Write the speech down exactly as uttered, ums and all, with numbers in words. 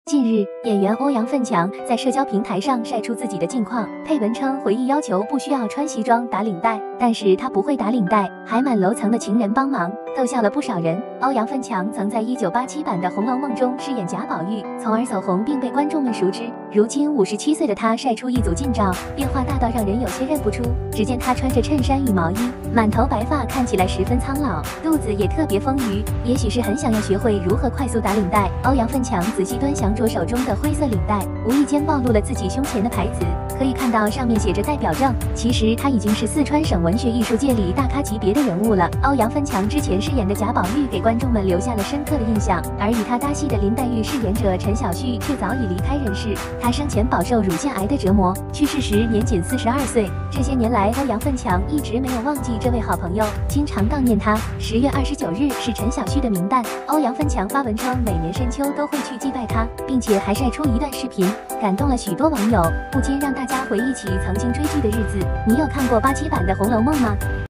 近日，演员欧阳奋强在社交平台上晒出自己的近况，配文称回忆要求不需要穿西装打领带，但是他不会打领带，还满楼层的情人帮忙，逗笑了不少人。欧阳奋强曾在一九八七版的《红楼梦》中饰演贾宝玉，从而走红并被观众们熟知。如今五十七岁的他晒出一组近照，变化大到让人有些认不出。只见他穿着衬衫与毛衣，满头白发，看起来十分苍老，肚子也特别丰腴，也许是很想要学会如何快速打领带。欧阳奋强仔细端详着手中的灰色领带，无意间暴露了自己胸前的牌子，可以看到上面写着代表证。其实他已经是四川省文学艺术界里大咖级别的人物了。欧阳奋强之前饰演的贾宝玉给观众们留下了深刻的印象，而与他搭戏的林黛玉饰演者陈小旭却早已离开人世。他生前饱受乳腺癌的折磨，去世时年仅四十二岁。这些年来，欧阳奋强一直没有忘记这位好朋友，经常悼念他。十月二十九日是陈小旭的冥诞，欧阳奋强发文称每年深秋都会去祭拜他，并且还晒出一段视频，感动了许多网友，不禁让大家回忆起曾经追剧的日子。你有看过八七版的《红楼梦》吗？